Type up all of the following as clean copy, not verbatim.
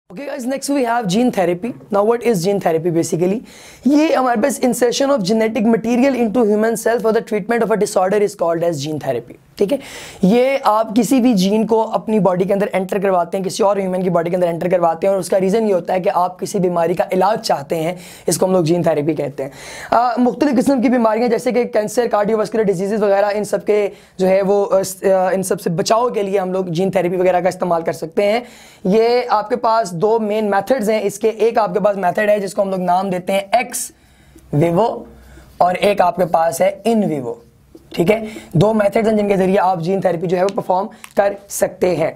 Okay guys, next we have gene therapy. Now what is gene therapy basically? ये हमारे पास insertion of genetic material into human cell for the treatment of a disorder is called as gene therapy. ठीक है, ये आप किसी भी gene को अपनी बॉडी के अंदर एंटर करवाते हैं, किसी और ह्यूमन की बॉडी के अंदर एंटर करवाते हैं और उसका रीज़न ये होता है कि आप किसी बीमारी का इलाज चाहते हैं। इसको हम लोग जीन थेरेपी कहते हैं। मुख्तलिफ किस्म की बीमारियां जैसे कि कैंसर, कार्डियोवास्कुलर डिजीज़ वगैरह, इन सब के जो है वो इन सब से बचाव के लिए हम लोग जीन थेरेपी वगैरह का इस्तेमाल कर सकते हैं। ये आपके पास दो मेन मेथड्स हैं इसके। एक आपके पास मेथड है जिसको हम लोग नाम देते हैं एक्स विवो और एक आपके पास है इन विवो। ठीक है, दो मेथड्स हैं जिनके जरिए आप जीन थेरेपी जो है वो परफॉर्म कर सकते हैं।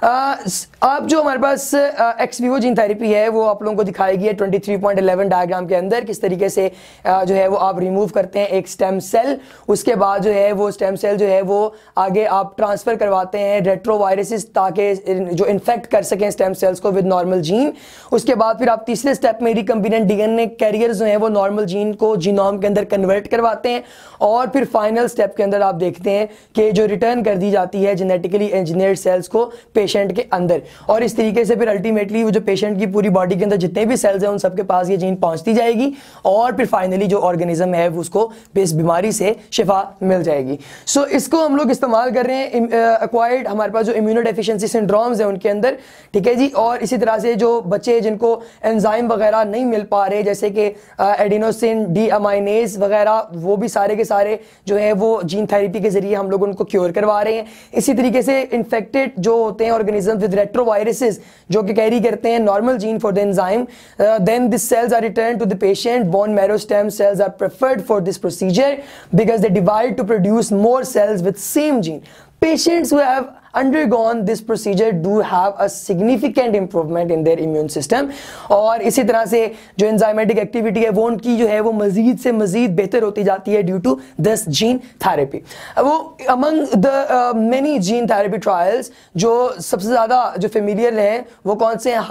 आप जो हमारे पास एक्स विवो जीन थेरेपी है वो आप लोगों को दिखाएगी है 23.11 डायग्राम के अंदर किस तरीके से जो है वो आप रिमूव करते हैं एक स्टेम सेल। उसके बाद जो है वो स्टेम सेल जो है वो आगे आप ट्रांसफर करवाते हैं रेट्रोवायरसेस ताकि जो इन्फेक्ट कर सकें स्टेम सेल्स को विद नॉर्मल जीन। उसके बाद फिर आप तीसरे स्टेप में रिकम्बिनेंट डीएनए कैरियर जो है वो नॉर्मल जीन को जीनोम के अंदर कन्वर्ट करवाते हैं और फिर फाइनल स्टेप के अंदर आप देखते हैं कि जो रिटर्न कर दी जाती है जेनेटिकली इंजीनियर्ड सेल्स को पेशेंट के अंदर। और इस तरीके से फिर अल्टीमेटली वो जो पेशेंट की पूरी बॉडी के अंदर जितने भी सेल्स हैं उन सबके पास ये जीन पहुंचती जाएगी और फिर फाइनली जो ऑर्गेनिज्म है उसको इस बीमारी से शिफा मिल जाएगी। सो इसको हम लोग इस्तेमाल कर रहे हैं एक्वायर्ड हमारे पास जो इम्यूनोडेफिशिएंसी सिंड्रोम्स हैं उनके अंदर। ठीक है जी, और इसी तरह से जो बच्चे जिनको एंजाइम वगैरह नहीं मिल पा रहे जैसे कि एडिनोसिन डीअमाइनेज वगैरह, वो भी सारे के सारे जो है वो जीन थेरेपी के जरिए हम लोग उनको क्योर करवा रहे हैं। इसी तरीके से इन्फेक्टेड जो होते हैं ऑर्गेनिज्म विद रेट्रोवायरसेस जो कि कैरी करते हैं normal gene for the enzyme, then this cells are return to the patient. Bone marrow stem cells are preferred for this procedure because they divide to produce more cells with same gene. Patients who have undergone this procedure do have a significant improvement in their immune system और इसी तरह से जो enzymatic activity है वो उनकी जो है वो मजीद से मजीद बेहतर होती जाती है due to this gene therapy। वो among the many gene therapy trials जो सबसे ज़्यादा जो familiar हैं वो कौन से हैं?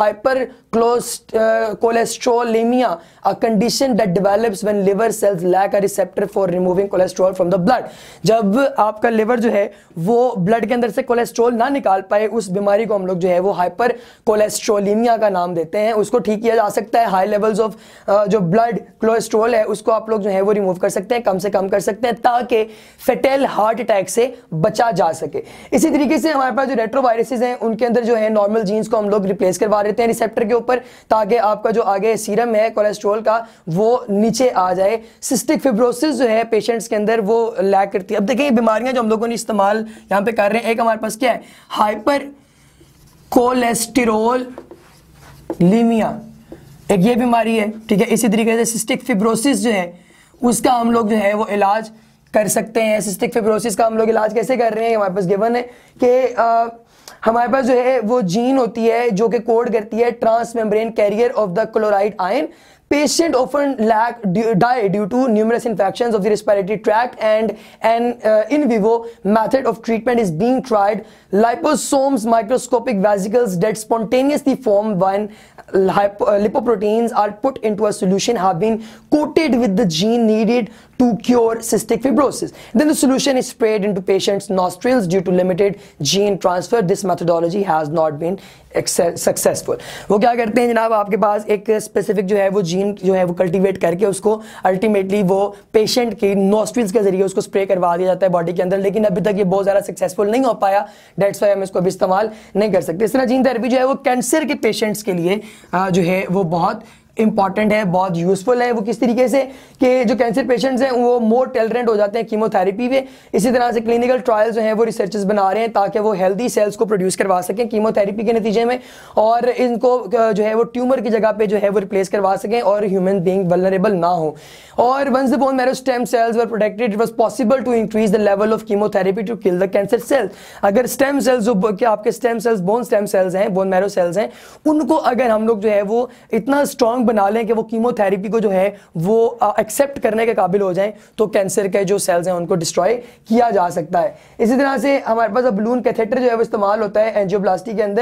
hypercholesterolemia, a condition that develops when liver cells lack a receptor for removing cholesterol from the blood। जब आपका लिवर जो है वो ब्लड के अंदर से कोलेस्ट्रॉल ना निकाल पाए उस बीमारी को हम लोग जो है वो हाइपर कोलेस्ट्रोलीमिया का नाम देते हैं। उसको ठीक किया जा सकता है, हाई लेवल्स ऑफ जो ब्लड कोलेस्ट्रॉल है उसको आप लोग जो है वो रिमूव कर सकते हैं, कम से कम कर सकते हैं ताकि फेटल हार्ट अटैक से बचा जा सके। इसी तरीके से हमारे पास जो रेट्रोवायरसेस हैं उनके अंदर जो है नॉर्मल जीन्स को हम लोग रिप्लेस करवा देते हैं रिसेप्टर के ऊपर ताकि आपका जो आगे सीरम है कोलेस्ट्रॉल का वो नीचे आ जाए। सिस्टिक फिब्रोसिस जो है पेशेंट्स के अंदर वो लैक करती है। अब देखें बीमारियां जो हम लोगों ने इस्तेमाल यहां पे कर रहे हैं, एक हमारे पास क्या है हाइपर कोलेस्टेरोलीमिया, एक ये बीमारी है। ठीक है, इसी तरीके से सिस्टिक फिब्रोसिस जो है उसका हम लोग जो है वो इलाज कर सकते हैं। सिस्टिक फिब्रोसिस का हम लोग इलाज कैसे कर रहे हैं, हमारे पास गिवन है कि हमारे पास जो है वो जीन होती है जो कि कोड करती है transmembrane carrier of the chloride ion. Patient often die due to numerous infections of the respiratory tract and an in vivo method of treatment is being tried. Liposomes, microscopic vesicles that spontaneously form when lipoproteins are put into a solution have been coated with the gene needed to cure cystic fibrosis. Then the solution is sprayed into patients' nostrils due to limited gene transfer. This methodology has not been successful. वो क्या करते हैं जनाब, आपके पास एक specific जो है वो जीन जो है वो कल्टीवेट करके उसको अल्टीमेटली वो पेशेंट की नोस्ट्रिल्स के जरिए उसको स्प्रे करवा दिया जाता है बॉडी के अंदर, लेकिन अभी तक ये बहुत ज़्यादा सक्सेसफुल नहीं हो पाया। डेट्स वाई हम इसको अभी इस्तेमाल नहीं कर सकते। इस तरह जीन थेरेपी जो है वो कैंसर के पेशेंट्स के लिए जो है वो बहुत इंपॉर्टेंट है, बहुत यूजफुल है। वो किस तरीके से कि जो कैंसर पेशेंट्स हैं वो मोर टॉलरेंट हो जाते हैं कीमोथेरेपी पे। इसी तरह से क्लिनिकल ट्रायल्स जो हैं वो रिसर्चर्स बना रहे हैं ताकि वो हेल्दी सेल्स को प्रोड्यूस करवा सकें कीमोथेरेपी के नतीजे में और इनको जो है वो ट्यूमर की जगह पे जो है वो रिप्लेस करवा सकें और ह्यूमन बीइंग वल्नरेबल ना हो। और once the bone marrow stem cells were protected it was possible to increase the level of chemotherapy to kill the cancer cells. अगर स्टेम सेल्स जो आपके stem cells bone stem cells हैं, bone marrow cells हैं, उनको अगर हम लोग जो है वो इतना स्ट्रॉन्ग बना लें कि वो कीमोथेरेपी को जो है वो एक्सेप्ट करने के काबिल हो जाएं तो कैंसर के जो सेल्स हैं उनको डिस्ट्रॉय किया जा सकता है। इसी तरह से हमारे पास बलून कैथेटर जो है वो इस्तेमाल होता है एंजियोप्लास्टी के अंदर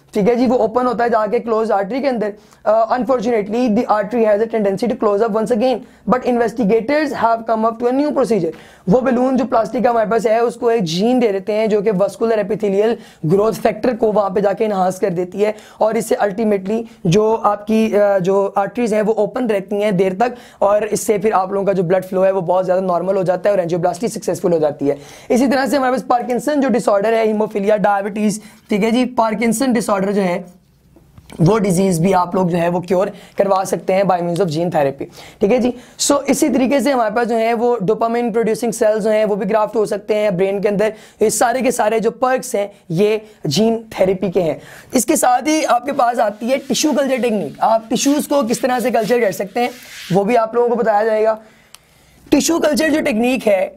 ठीक है जी, वो ओपन होता है जाके क्लोज आर्टरी के अंदर। Unfortunately the artery has a tendency to close up once again, but investigators have come up to a new procedure. वो बलून जो प्लास्टिक का हमारे पास है उसको एक जीन दे देते हैं जो कि वस्कुलर एपिथेलियल ग्रोथ फैक्टर को वहां पे जाके इनहांस कर देती है, और इससे अल्टीमेटली जो आपकी जो आर्टरीज हैं वो ओपन रहती हैं देर तक, और इससे फिर आप लोगों का जो ब्लड फ्लो है वो बहुत ज्यादा नॉर्मल हो जाता है और एंजियोप्लास्टी सक्सेसफुल हो जाती है। इसी तरह से हमारे पास पार्किंसन जो डिसऑर्डर है, हीमोफीलिया, डायबिटीज, ठीक है जी, पार्किंसन डिसऑर्डर जो है वो डिजीज भी आप लोग जो है वो क्योर करवा सकते हैं by means of gene therapy, ठीक है जी। सो इसी तरीके से हमारे पास जो है वो डोपामिन प्रोड्यूसिंग सेल्स जो हैं वो भी ग्राफ्ट हो सकते हैं ब्रेन के अंदर। ये सारे के सारे जो पर्क्स हैं ये जीन थेरेपी के हैं। इसके साथ ही आपके पास आती है टिश्यू कल्चर टेक्निक। आप टिश्यूज को किस तरह से कल्चर कर सकते हैं वो भी आप लोगों को बताया जाएगा। टिश्यू कल्चर जो टेक्निक है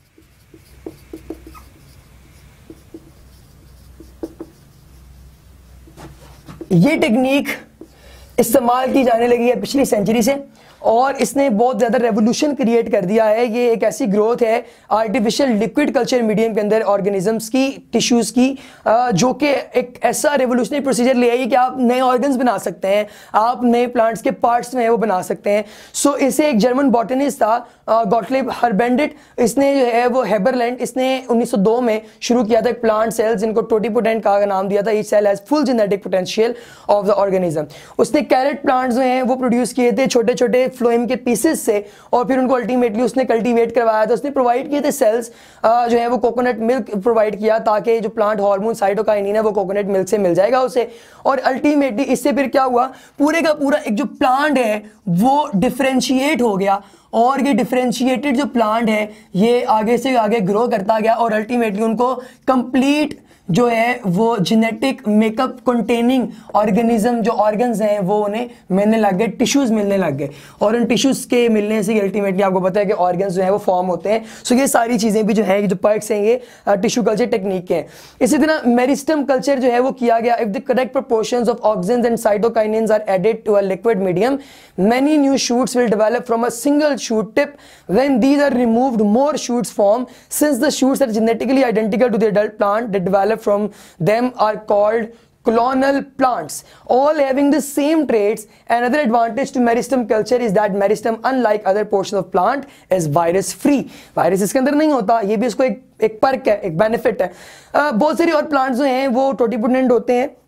ये टेक्निक इस्तेमाल की जाने लगी है पिछली सेंचुरी से, और इसने बहुत ज़्यादा रेवोल्यूशन क्रिएट कर दिया है। ये एक ऐसी ग्रोथ है आर्टिफिशियल लिक्विड कल्चर मीडियम के अंदर ऑर्गेनिजम्स की, टिश्यूज़ की, जो कि एक ऐसा रेवोल्यूशनरी प्रोसीजर ले आई कि आप नए ऑर्गन्स बना सकते हैं, आप नए प्लांट्स के पार्ट्स में वो बना सकते हैं। सो इसे एक जर्मन बॉटनिस्ट था गॉटलिब हर्बेंडिट, इसने जो है वो हेबरलैंड, इसने 1902 में शुरू किया था एक प्लांट सेल जिनको टोटीपोटेंट का नाम दिया था। Each cell has full genetic potential of the organism. उसने कैरेट प्लांट्स जो हैं वो प्रोड्यूस किए थे छोटे छोटे फ्लोएम के पीसेस से, और फिर उनको अल्टीमेटली उसने कल्टीवेट करवाया था। उसने प्रोवाइड किए थे सेल्स जो है वो कोकोनट मिल्क प्रोवाइड किया ताकि जो प्लांट हार्मोन साइटोकाइनिन है वो कोकोनट मिल्क से मिल जाएगा उसे, और अल्टीमेटली इससे फिर क्या हुआ, पूरे का पूरा एक जो प्लांट है वो डिफरेंशिएट हो गया, और ये डिफरेंशिएटेड जो प्लांट है ये आगे से आगे ग्रो करता गया, और अल्टीमेटली उनको कंप्लीट जो है वो जेनेटिक मेकअप कंटेनिंग ऑर्गेनिज्म जो ऑर्गन्स हैं वो उन्हें मिलने लग गए, टिश्यूज मिलने लग गए, और उन टिश्यूज के मिलने से अल्टीमेटली आपको पता है कि ऑर्गन्स जो है वो फॉर्म होते हैं। सो ये सारी चीजें भी जो है जो पर्क्स हैं ये टिश्यू कल्चर टेक्निक के हैं। इसी तरह मेरिस्टम कल्चर जो है वो किया गया। If the correct proportions of auxins and cytokinins are added to a liquid medium, many new shoots will develop from a single shoot tip. When these are removed, more shoots form. Since the shoots are genetically identical to the adult plant, they develop from them are called colonial plants, all having the same traits. Another advantage to meristem culture is that meristem, unlike other portions of plant, is virus free. Virus इसके अंदर नहीं होता, ये भी इसको एक Perk है, एक बेनिफिट है। बहुत सारी और प्लांट्स जो हैं वो टोटीपोटेंट होते हैं।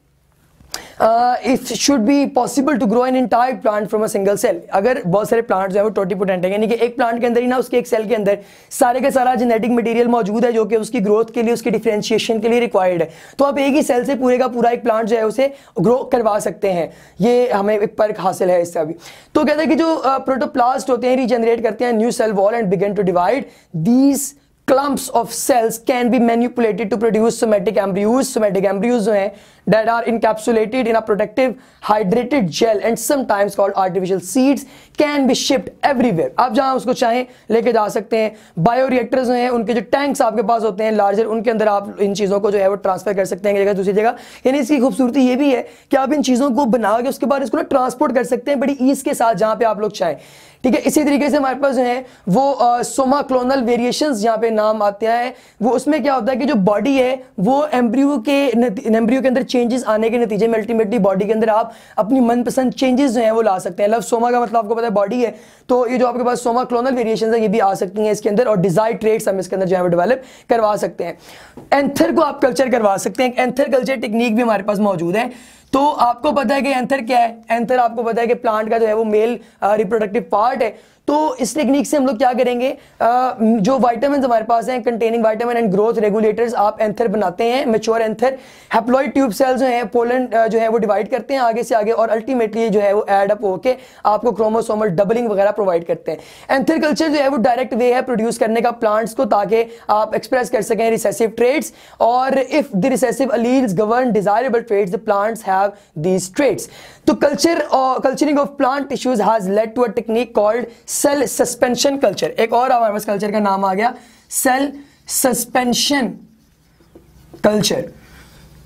It should be possible to grow an entire plant from a single cell. अगर बहुत सारे प्लांट्स जो है वो टोटीपोटेंट है, यानी कि एक प्लांट के अंदर ही ना उसके एक सेल के अंदर सारे का सारा जेनेटिक मटेरियल मौजूद है जो कि उसकी ग्रोथ के लिए, उसकी डिफरेंशिएशन के लिए रिक्वायर्ड है, तो आप एक ही सेल से पूरे का पूरा एक प्लांट जो है उसे ग्रो करवा सकते हैं। ये हमें एक पर्क हासिल है इससे। अभी तो कहते हैं कि जो प्रोटोप्लास्ट होते हैं रीजनरेट करते हैं new cell wall and begin to divide. These clumps of cells can be manipulated to produce somatic embryos. Somatic embryos जो हैं that are encapsulated in a protective hydrated gel and sometimes called artificial seeds can be shipped everywhere. आप जहां उसको चाहें लेके जा सकते हैं। बायोरिएक्टर्स जो हैं उनके जो टैंक्स आपके पास होते हैं लार्जर, उनके अंदर आप इन चीज़ों को जो है वो ट्रांसफर कर सकते हैं एक जगह दूसरी जगह। यानी इसकी खूबसूरती ये भी है कि आप इन चीज़ों को बना के उसके बाद इसको ना ट्रांसपोर्ट कर सकते हैं बड़ी ईज के साथ जहाँ पे आप लोग चाहें, ठीक है। इसी तरीके से हमारे पास जो है वो सोमा क्लोनल वेरिएशंस जहाँ पे नाम आते हैं, वो उसमें क्या होता है कि जो बॉडी है वो एम्ब्रियो के अंदर चेंजेस आने के नतीजे में अल्टीमेटली बॉडी के अंदर आप अपनी मनपसंद चेंजेस जो हैं वो ला सकते हैं। लव सोमा का मतलब आपको पता है बॉडी है, तो ये जो आपके पास सोमा क्लोनल वेरिएशंस है ये भी आ सकती हैं इसके अंदर, और डिजायर्ड ट्रेट्स हम इसके अंदर जो है वो डेवलप करवा सकते हैं। एंथर को आप कल्चर करवा सकते हैं, एंथर कल्चर टेक्निक भी हमारे पास मौजूद है। तो आपको पता है कि एंथर क्या है, एंथर आपको पता है कि प्लांट का जो है वो मेल रिप्रोडक्टिव पार्ट है। तो इस टेक्निक से हम लोग क्या करेंगे, जो विटामिन हमारे पास हैं containing vitamin and growth regulators, आप एंथर बनाते हैं, mature anther. Haploid tube cells जो हैं पोलन जो है वो डिवाइड करते हैं आगे से आगे, और अल्टीमेटली जो है वो एड अप होके आपको क्रोमोसोमल डबलिंग वगैरह प्रोवाइड करते हैं। एंथर कल्चर जो है वो डायरेक्ट वे है प्रोड्यूस करने का प्लांट्स को, ताकि आप एक्सप्रेस कर सकें रिसेसिव ट्रेट्स, और if the recessive alleles govern desirable traits the plants have these traits. तो culturing of plant tissues has led to a technique called cell suspension culture. एक और हमारे पास कल्चर का नाम आ गया सेल सस्पेंशन कल्चर।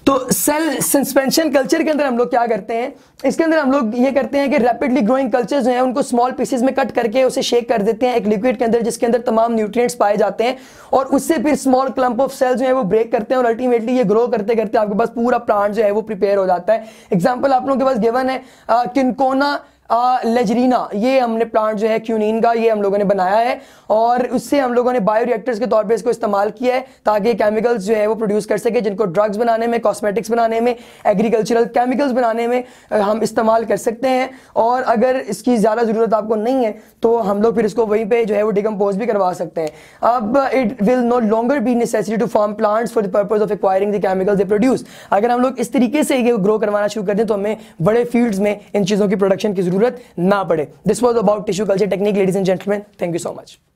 तो सेल सस्पेंशन कल्चर के अंदर हम लोग क्या करते हैं, इसके अंदर हम लोग ये करते हैं कि रैपिडली ग्रोइंग कल्चर्स जो हैं उनको स्मॉल पीसेस में कट करके उसे शेक कर देते हैं एक लिक्विड के अंदर, जिसके अंदर तमाम न्यूट्रिएंट्स पाए जाते हैं, और उससे फिर स्मॉल क्लम्प ऑफ सेल्स जो है वो ब्रेक करते हैं, और अल्टीमेटली ये ग्रो करते करते आपके पास पूरा प्लांट जो है वो प्रिपेयर हो जाता है। एग्जाम्पल आप लोगों के पास गिवन है किनकोना लेजरीना, ये हमने प्लांट जो है क्यूनिन का, ये हम लोगों ने बनाया है, और उससे हम लोगों ने बायोरिएक्टर्स के तौर पे इसको इस्तेमाल किया है ताकि केमिकल्स जो है वो प्रोड्यूस कर सके, जिनको ड्रग्स बनाने में, कॉस्मेटिक्स बनाने में, एग्रीकल्चरल केमिकल्स बनाने में हम इस्तेमाल कर सकते हैं। और अगर इसकी ज़्यादा ज़रूरत आपको नहीं है तो हम लोग फिर इसको वहीं पर जो है वो डिकम्पोज भी करवा सकते हैं। अब it will no longer be necessity to form plants for the purpose of acquiring the chemicals they produce. अगर हम लोग इस तरीके से ये ग्रो करवाना शुरू कर दें तो हमें बड़े फील्ड्स में इन चीज़ों की प्रोडक्शन की ज़रूरत ना पड़े। This was about tissue culture technique, ladies and gentleman, thank you so much.